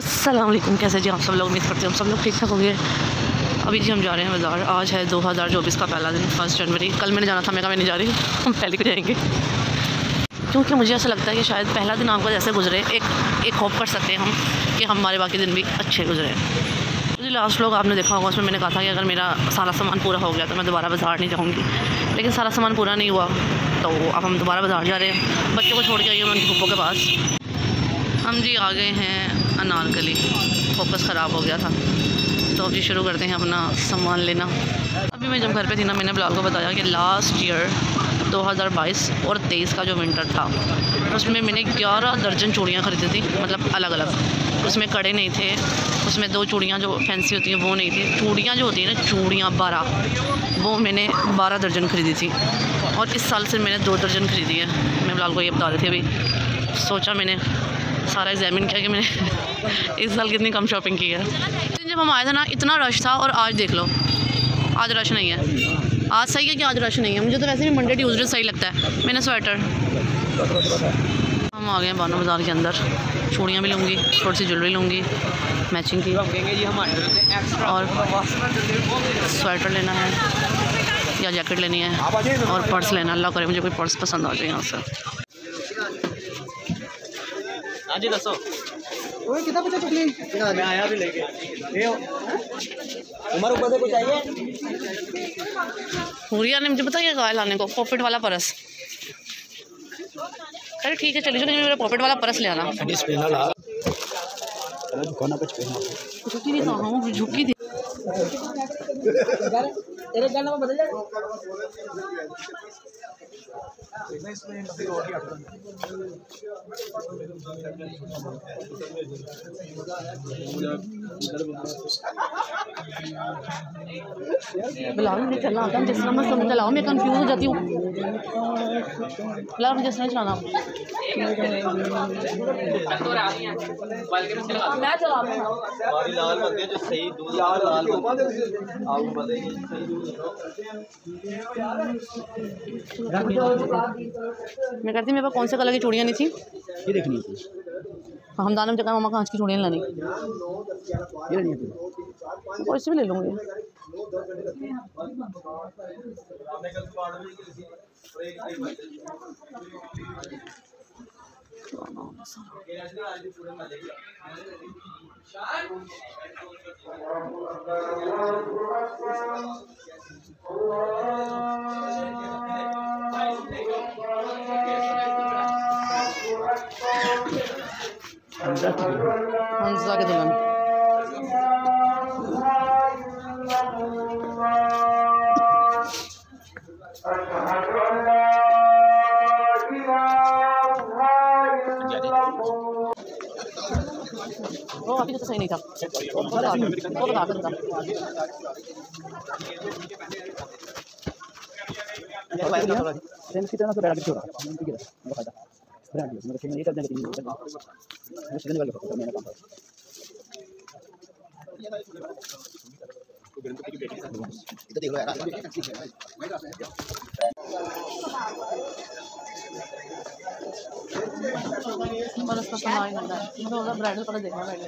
अस्सलाम वालेकुम, कैसे जी आप सब लोग? उम्मीद करते हैं हम सब लोग ठीक ठाक होंगे। अभी जी हम जा रहे हैं बाज़ार। आज है 2024 का पहला दिन, 1 जनवरी। कल मैंने जाना था, मैं नहीं जा रही, हम पहले को जाएंगे क्योंकि मुझे ऐसा लगता है कि शायद पहला दिन आपका जैसे गुजरे एक होप कर सकते हैं हम कि हमारे बाकी दिन भी अच्छे गुजरे। जी लास्ट व्लॉग आपने देखा होगा, उसमें मैंने कहा था कि अगर मेरा सारा सामान पूरा हो गया तो मैं दोबारा बाज़ार नहीं जाऊँगी, लेकिन सारा सामान पूरा नहीं हुआ तो अब हम दोबारा बाज़ार जा रहे हैं। बच्चों को छोड़ के आई हूँ उनकी पप्पो के पास। हम जी आ गए हैं अनारकली, फोकस ख़राब हो गया था तो अभी शुरू करते हैं अपना सामान लेना। अभी मैं जब घर पे थी ना, मैंने बिलाल को बताया कि लास्ट ईयर 2022 और 23 का जो विंटर था उसमें मैंने 11 दर्जन चूड़ियाँ ख़रीदी थी, मतलब अलग अलग। उसमें कड़े नहीं थे, उसमें 2 चूड़ियाँ जो फैंसी होती हैं वो नहीं थी। चूड़ियाँ जो होती हैं ना, चूड़ियाँ 12, वो मैंने 12 दर्जन ख़रीदी थी और इस साल से मैंने 2 दर्जन ख़रीदी है। मैं बिलाल को ये बता रही थी अभी। सोचा मैंने सारा एग्जामिन किया कि मैंने इस साल कितनी कम शॉपिंग की है। जब हम आए थे ना इतना रश था, और आज देख लो, आज रश नहीं है। आज सही है कि आज रश नहीं है। मुझे तो वैसे भी मंडे ट्यूसडे सही लगता है। मैंने स्वेटर, हम आ गए हैं बानो बाज़ार के अंदर। चूड़ियाँ भी लूँगी, थोड़ी सी ज्वेलरी लूँगी मैचिंग की, और स्वेटर लेना है या जैकेट लेनी है, और पर्स लेना। अल्लाह करे मुझे कोई पर्स पसंद आ जाए यहाँ से। हाँ जी दसो। ओए कितना बचा चुकली? मैं आया भी लेके। ये उमर ऊपर से कुछ चाहिए? हुरिया ने मुझे बताया कहा लाने को, पॉकेट वाला पर्स। अरे ठीक है चलिए, मेरा पॉकेट वाला पर्स ले आना। झुकी नहीं था, झुकी थी। बिलाल मुझे चलना आता है, जिस तरह मैं समझ चलाओ, मैं कंफ्यूज हो जाती हूँ। बिलाल मुझे जिस तरह चलाना मैं चला मैं कहती मेरे पास कौन से कलर की चूड़ियाँ नहीं थी, ये देखनी थी। हमदान में जगह मामा कांच की चूड़ियाँ लानी, ये लेनी थी। और इससे भी ले लूँगी। हमजा के दुल्हन वो अभी तो सही नहीं था, वो बता देता। की तरह तो बैठ के छोड़ा ठीक है, वो फायदा ब्रांड मेरे से ये करने के लिए मैं सीधने वाले को मेरा काम है। इधर देख लो यार, और उसका सामान करना है, मुझे होगा ब्राइडल कलर देखना पहले।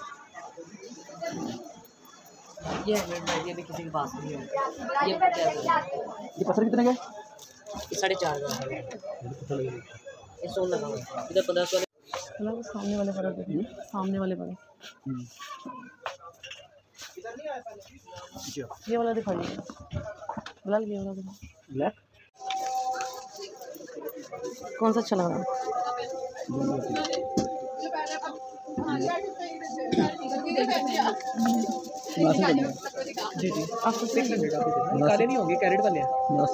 ये भी किसी के पास नहीं है। ये पत्थर कितने के? 4.5 ये 16 लगा हुआ है। इधर 1500 वाले सामने वाले पर देखिए, सामने वाले पर ये वाला दिखाइए बिलाल, ये वाला दिखा। ब्लैक कौन सा अच्छा लग रहा है? जी जी आपको 600 काले नहीं होंगे, कैरेट वाले हैं।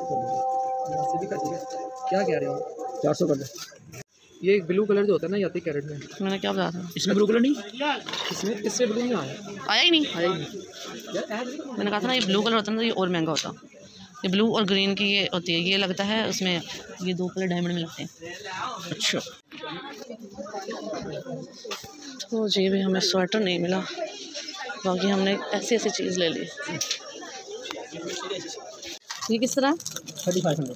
क्या कह रहे हो? 400 कर दे। ये एक ब्लू कलर जो होता है ना, ये आती कैरेट में। मैंने क्या बताया था? इसमें ब्लू कलर नहीं, इससे ब्लू नहीं आया ही नहीं। आया ही नहीं। मैंने कहा था ना ये ब्लू कलर होता है ना, ये और महंगा होता। ये ब्लू और ग्रीन की ये होती है, ये लगता है उसमें, ये 2 कलर डायमंड में लगते हैं। अच्छा तो जी भी हमें स्वेटर नहीं मिला, बाकी हमने ऐसी ऐसी चीज़ ले ली। ये किस तरह? 3500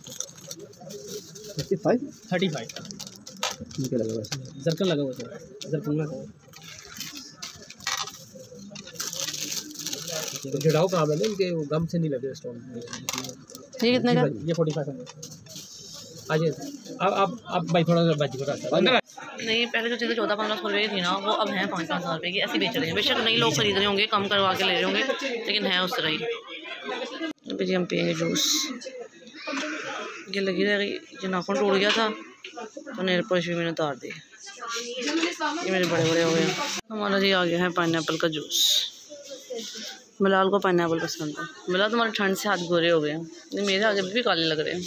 35 35 क्या लगा हुआ है? जरकन लगा हुआ है, जरकन लगा हुआ जुड़ाव काम है ना इनके, वो गम से नहीं लगे स्टोन। ये कितने का? ये 45 है। आज अब भाई थोड़ा सा बाजी बता। नहीं, पहले जो चीज़ें 14-15 रुपये की थी ना, वो अब हैं 5-5 हज़ार रुपये की, ऐसे बेच रहे हैं। बेशक नहीं लोग खरीद रहे होंगे, कम करवा के ले रहे होंगे, लेकिन है उस तरह ही। अभी जी हम पियेंगे जूस। ये लगी रह गई, ये नाखून टूट गया था तो नेल पॉलिश भी मैंने उतार दी। ये मेरे बड़े बड़े हो गए। हमारा जी आ गया है पाइनएप्पल का जूस। बिलाल को पाइनएप्पल पसंद है। बिलाल तुम्हारे ठंड से हाथ गोरे हो गए हैं, नहीं मेरे आगे भी काले लग रहे हैं।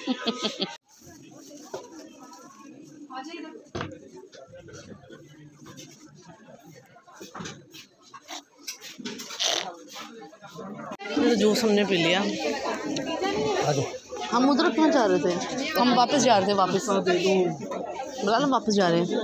तो जूस हमने पी लिया। हम उधर क्यों जा रहे थे? हम वापस जा रहे थे, वापस बिलाल हम वापस जा रहे हैं।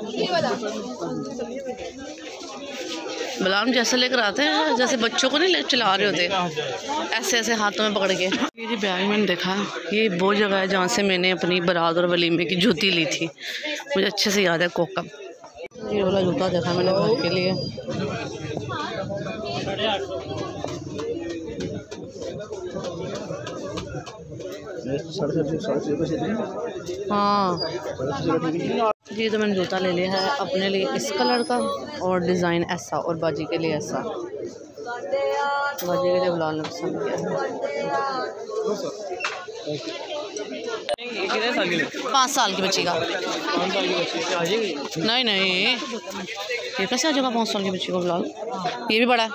बिलाल हम जैसे लेकर आते हैं जैसे बच्चों को नहीं चला रहे होते, ऐसे ऐसे हाथों में पकड़ के। ये जी बैग मैंने देखा, ये वो जगह है जहाँ से मैंने अपनी बारात और वलीमे की जूती ली थी, मुझे अच्छे से याद है। कोकम ये वाला जूता देखा मैंने घर के लिए। हाँ जी, तो मैंने जूता ले लिया है अपने लिए इस कलर का, और डिज़ाइन ऐसा, और बाजी के लिए ऐसा। बाजी के लिए बिलाल ने पसंद किया। 5 साल की बच्ची का। नहीं नहीं, ये कैसे आ जाएगा 5 साल की बच्ची को बिलाल? ये भी बड़ा है।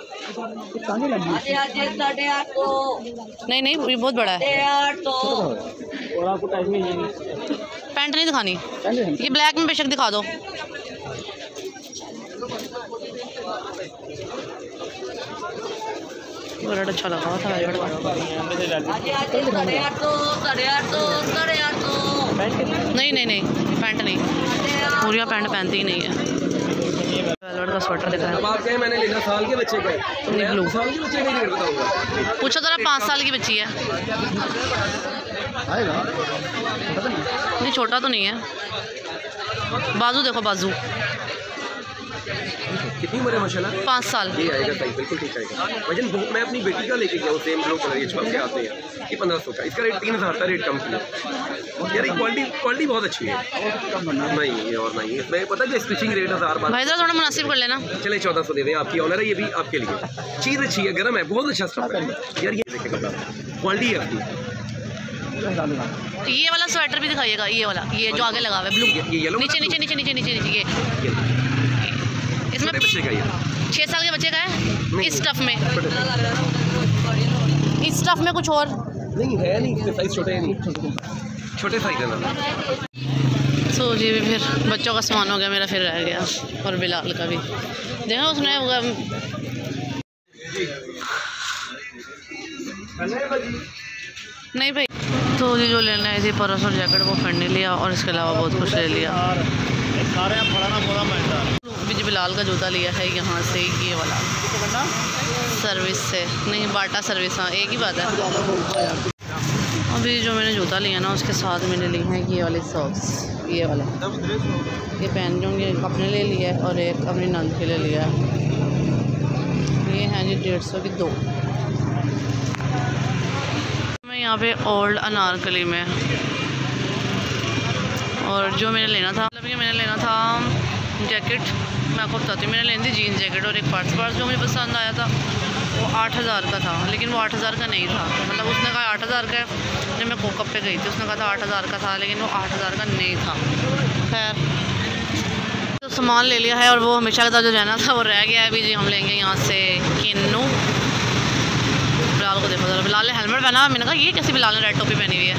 नहीं नहीं, ये बहुत बड़ा है। और आपको टाइम नहीं है। पैंट नहीं दिखानी, ये ब्लैक में बेशक दिखा दो। रेट अच्छा लगा हुआ था। नहीं नहीं नहीं, पैंट नहीं, पूरिया पैंट पहनती ही नहीं है। वेलवेट का स्वेटर दिखा है। मैंने लेना साल के बच्चे का है, ब्लू। साल के बच्चे का रेट बताऊंगा। पूछो जरा, 5 साल की बच्ची है। नहीं छोटा तो नहीं है। बाजू देखो, बाजू कितनी उम्र है माशाल्लाह? 5 साल। ये आएगा सही, बिल्कुल ठीक आएगा। वजन बहुत, मैं अपनी बेटी का लेके गया हूँ, सेम ब्लू कलर ये छपके आते हैं, ये 1500 का। इसका रेट 3000 था, रेट कम किया यार। क्वालिटी बहुत अच्छी है। नहीं ये और नहीं, इसमें पता है स्टिचिंग रेट 1000 भाई जरा थोड़ा मुनासिब कर लेना। चले 1400 दे दें, आपकी ऑनर है, ये भी आपके लिए। चीज़ अच्छी है, गर्म है, बहुत अच्छा स्टफ है यार। ये देखें कपड़ा, क्वालिटी है आपकी। ये वाला स्वेटर भी दिखाइएगा, ये वाला, ये जो आगे लगा हुआ है ब्लू, ये येलो नीचे नीचे नीचे नीचे नीचे नीचे, ये इसमें बच्चे का, ये 6 साल के बच्चे का है। इस स्टफ में कुछ और नहीं है, नहीं साइज छोटे हैं, नहीं छोटे साइज है ना। सो जी फिर बच्चों का सामान हो गया, मेरा फिर रह गया, और बिलाल का भी देखा उसने होगा। नहीं भाई, तो जी जो लेना आई थी पर्स और जैकेट वो फिर नहीं लिया, और इसके अलावा बहुत कुछ ले लिया। जी बिलाल का जूता लिया है यहाँ से, ये वाला सर्विस से, नहीं बाटा सर्विस, हाँ एक ही बात है। अभी जो मैंने जूता लिया ना, उसके साथ मैंने ली है ये वाली सॉक्स, ये वाला, ये पहन लूँगी, अपने ले लिया है और एक अपनी नंद के लिए लिया है। ये हैं जी 150 की 2। मैं यहाँ पे ओल्ड अनारकली में, और जो मैंने लेना था, मतलब कि मैंने लेना था जैकेट, मैं आपको बताती हूँ, मैंने लेनी थी जीन्स जैकेट और एक पर्स जो मुझे पसंद आया था वो 8000 का था, लेकिन वो 8000 का नहीं था। मतलब उसने कहा 8000 का है, जब मैं कोकअप पे गई थी उसने कहा था 8000 का था, लेकिन वो 8000 का नहीं था। खैर तो सामान ले लिया है, और वो हमेशा का जो रहना था वो रह गया है। अभी जी हम लेंगे यहाँ से किन्नू। बिलाल को देखो जरा, बिलाल ने हेलमेट पहना, मैंने कहा ये कैसी बिलाल ने रेड टोपी पहनी हुई है।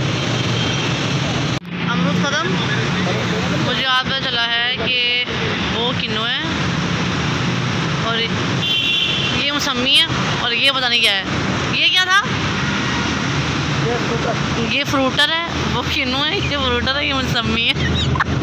अमरूद कदम, मुझे याद पता चला है कि वो किन्नू है, और ये मौसमी है, और ये पता नहीं क्या है। ये क्या था? ये फ्रूटर है, वो किन्नू है, ये फ्रूटर है, ये मौसमी है।